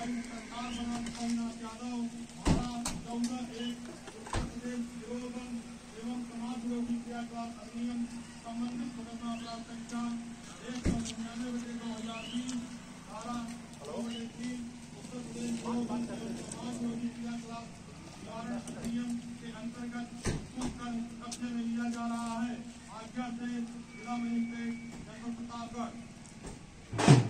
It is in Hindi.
सरकार बना गोपीनाथ यादव धारा 14(1) उत्तर प्रदेश विरोधन एवं समाज विरोधी क्रियाकलाप अधिनियम संबंधित मुकदमा अपराध संख्या 199/2020 धारा 2(3) उत्तर प्रदेश विरोधन एवं समाज विरोधी क्रियाकलाप निवारण अधिनियम के अंतर्गत कब्जे में लिया जा रहा है। आज्ञा से जिला मजिस्ट्रेट जनपद प्रतापगढ़।